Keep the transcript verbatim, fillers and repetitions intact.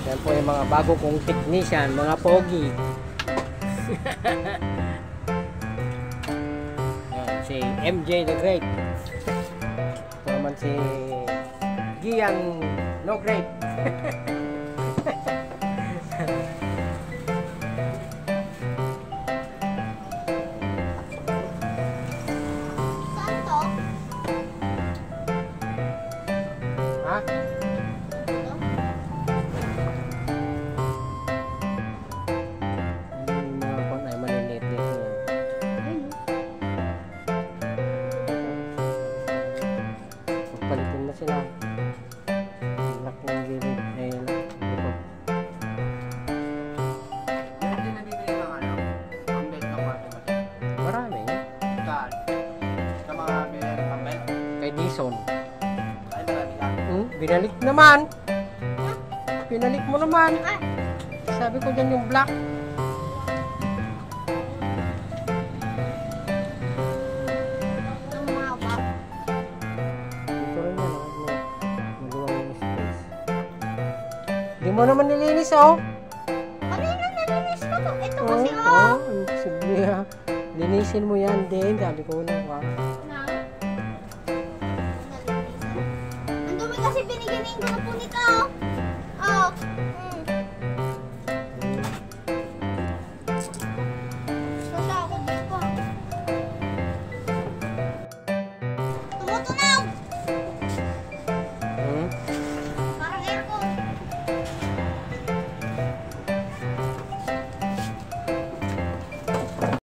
Yan po yung mga bago kong technician, mga pogi. Yan, si M J the Great. Ito naman si Giyang No Great. Ha? Yung mga kon ay maliliit dito. Pagpalitin na sila. Lock ng gilid. Ayun. Hindi nabibili ng ano? Ang belt ng water machine. Marami. Saan? Sa mga bili ng pambelt? Kay Dison. Ay, marami lang. Hmm? Binalik naman. Binalik mo naman. Sabi ko dyan yung black. Dito rin yan. Maluwang yung space. Di mo naman nilinis, oh. Kanina nalinis ko to. Ito Oo, kasi oo, oh. imposible, ha. Linisin mo yan din. Sabi ko na, wow. Na. Ang dumi kasi binigyan ng grupo nito.